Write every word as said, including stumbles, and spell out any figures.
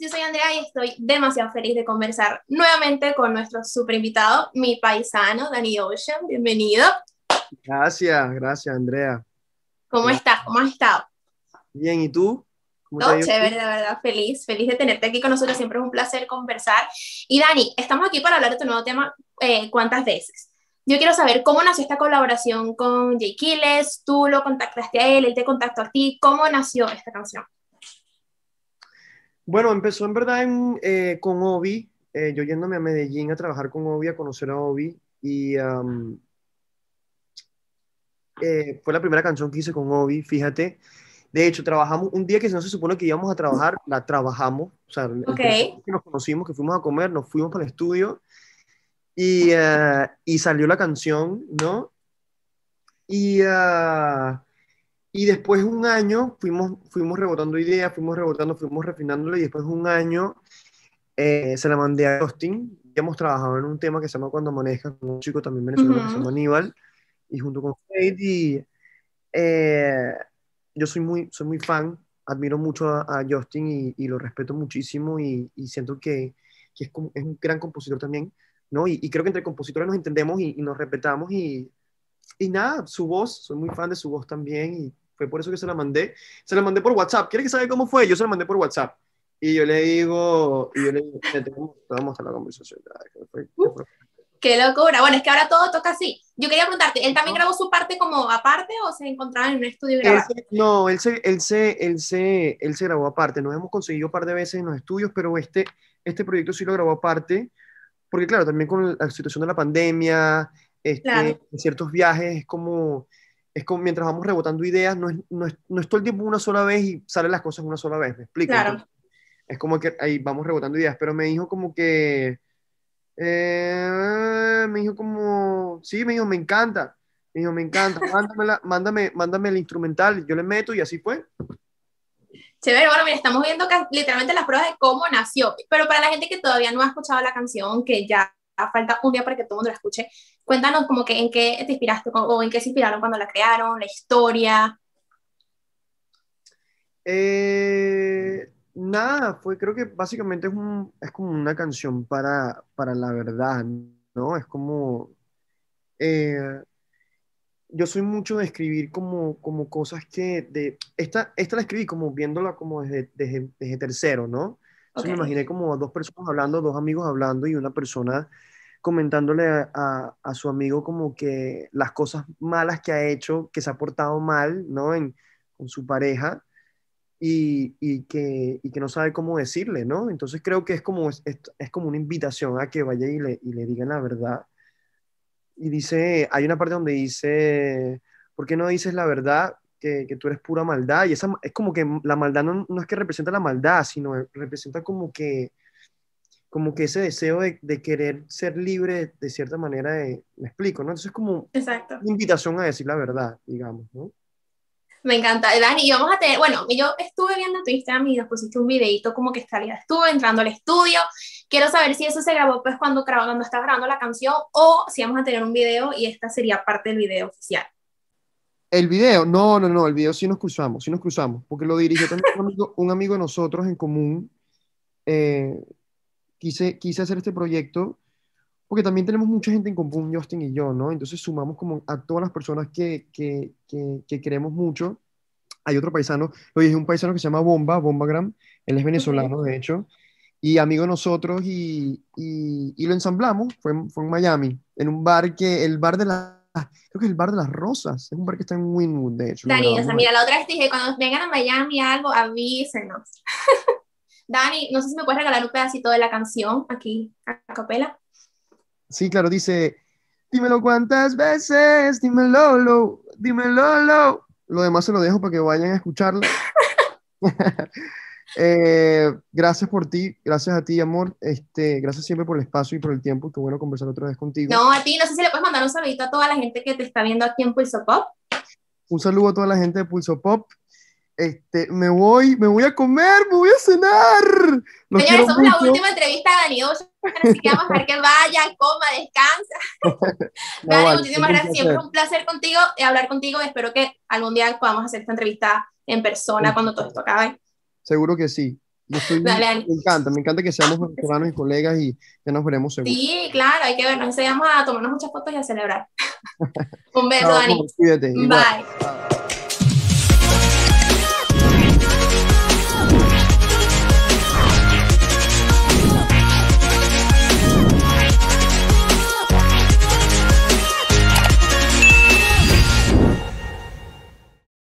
yo soy Andrea y estoy demasiado feliz de conversar nuevamente con nuestro super invitado, mi paisano, Danny Ocean. Bienvenido. Gracias, gracias, Andrea. ¿Cómo Gracias. estás? ¿Cómo has estado? Bien, ¿y tú? ¿Cómo te ha Todo ido? chévere, de verdad, feliz, feliz de tenerte aquí con nosotros. Siempre es un placer conversar. Y Dani, estamos aquí para hablar de tu nuevo tema, eh, ¿cuántas veces? Yo quiero saber cómo nació esta colaboración con Jay Quiles, tú lo contactaste a él, él te contactó a ti, ¿cómo nació esta canción? Bueno, empezó en verdad en, eh, con Obi, eh, yo yéndome a Medellín a trabajar con Obi, a conocer a Obi, y um, eh, fue la primera canción que hice con Obi, fíjate. De hecho, trabajamos un día que no se supone que íbamos a trabajar, la trabajamos, o sea, el, el Ok, primer día que nos conocimos, que fuimos a comer, nos fuimos para el estudio, y, eh, y salió la canción, ¿no? Y... ah, Y después de un año fuimos, fuimos rebotando ideas, fuimos rebotando, fuimos refinándolo y después de un año eh, se la mandé a Justin. Ya hemos trabajado en un tema que se llama Cuando Amanezca con un chico también venezolano que se uh-huh. llama Aníbal y junto con Fade y eh, yo soy muy, soy muy fan, admiro mucho a, a Justin y, y lo respeto muchísimo y, y siento que, que es, como- es un gran compositor también, ¿no? Y, y creo que entre compositores nos entendemos y, y nos respetamos y y nada, su voz, soy muy fan de su voz también y fue por eso que se la mandé. Se la mandé por WhatsApp. ¿Quiere que sabe cómo fue? Yo se la mandé por WhatsApp. Y yo le digo, y yo le digo, "Mira, te vamos te vamos a mostrar la conversación. Ya, que fue- que fue- Qué locura. Bueno, es que ahora todo toca así. Yo quería preguntarte, ¿él también ¿no? grabó su parte como aparte o se encontraban en un estudio y Él grabaron? se- no, él se, él, se, él, se, él se grabó aparte. Nos hemos conseguido un par de veces en los estudios, pero este, este proyecto sí lo grabó aparte, porque claro, también con la situación de la pandemia, Claro, este, ciertos viajes, es como, es como mientras vamos rebotando ideas, no es, no es, no es todo el tiempo una sola vez y salen las cosas una sola vez, ¿me explico? claro. Entonces, es como que ahí vamos rebotando ideas, pero me dijo como que, eh, me dijo como, sí, me dijo, me encanta, me dijo, me encanta, mándamela, mándame, mándame el instrumental, yo le meto y así fue. Chévere, bueno, mira, estamos viendo ca- literalmente las pruebas de cómo nació. Pero para la gente que todavía no ha escuchado la canción, que ya falta un día para que todo el mundo la escuche, cuéntanos como que en qué te inspiraste o o en qué se inspiraron cuando la crearon, la historia. Eh, nada, fue, creo que básicamente es, un, es como una canción para, para la verdad, ¿no? Es como, eh, yo soy mucho de escribir como, como cosas que, de, esta, esta la escribí como viéndola como desde, desde, desde tercero, ¿no? Entonces Ok, me imaginé como dos personas hablando, dos amigos hablando y una persona comentándole a, a, a su amigo como que las cosas malas que ha hecho, que se ha portado mal, ¿no? En, con su pareja y, y que, y que no sabe cómo decirle, ¿no? Entonces creo que es como, es, es- es como una invitación a que vaya y le, y le digan la verdad. Y dice, hay una parte donde dice, ¿por qué no dices la verdad? Que, que tú eres pura maldad. Y esa, es como que la maldad no, no es que representa la maldad, sino representa como que, como que ese deseo de, de querer ser libre de, de cierta manera, de- me explico, ¿no? Entonces es como exacto. una invitación a decir la verdad, digamos, ¿no? Me encanta, Dani, y vamos a tener, bueno, yo estuve viendo tu Instagram y nos pusiste un videito como que salida, estuve entrando al estudio, quiero saber si eso se grabó pues cuando, grabó, cuando estás grabando la canción o si vamos a tener un video y esta sería parte del video oficial. El video, no, no, no, el video sí nos cruzamos, sí nos cruzamos, porque lo dirigió también un amigo, un amigo de nosotros en común. eh, quise, quise hacer este proyecto porque también tenemos mucha gente en común, Justin y yo, ¿no? Entonces sumamos como a todas las personas que, que, que, que queremos mucho. Hay otro paisano, lo dije, un paisano que se llama Bomba, Bombagram, él es Okay. venezolano, de hecho, y amigo de nosotros, y, y, y lo ensamblamos, fue, en- fue en Miami, en un bar que, el bar de las, creo que es el bar de las Rosas, es un bar que está en Wynwood, de hecho, lo Dani, o sea, grabamos ahí. mira, la otra vez te dije, cuando vengan a Miami algo, avísenos. Dani, no sé si me puedes regalar un pedacito de la canción aquí a capela. Sí, claro, dice, dímelo cuántas veces, dímelo, lo, dímelo, lo. Lo demás se lo dejo para que vayan a escucharla. Eh, gracias por ti, gracias a ti, amor. Este, gracias siempre por el espacio y por el tiempo. Qué bueno conversar otra vez contigo. No, a ti, no sé si le puedes mandar un saludito a toda la gente que te está viendo aquí en Pulso Pop. Un saludo a toda la gente de Pulso Pop. Este, me voy, me voy a comer, me voy a cenar. Los Señores, quiero somos la mucho. última entrevista de Dani Ocean, así que vamos a ver que vaya, coma, descansa. No, Dani, vale, muchísimas siempre un gracias. Siempre placer. es un placer contigo, eh, hablar contigo. Espero que algún día podamos hacer esta entrevista en persona cuando todo esto acabe. Seguro que sí. Yo estoy, Dale, Dani. me encanta, me encanta que seamos venezolanos y colegas y ya nos veremos seguro. Sí, claro, hay que vernos. Enseñamos a tomarnos muchas fotos y a celebrar. Un beso, Chao, Dani. amor, cuídate, igual. Bye. Chao.